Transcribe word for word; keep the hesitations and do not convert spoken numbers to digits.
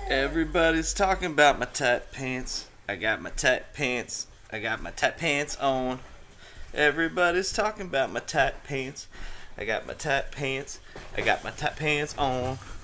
Everybody's talking about my tight pants. I got my tight pants. I got my tight pants on. Everybody's talking about my tight pants. I got my tight pants. I got my tight pants on.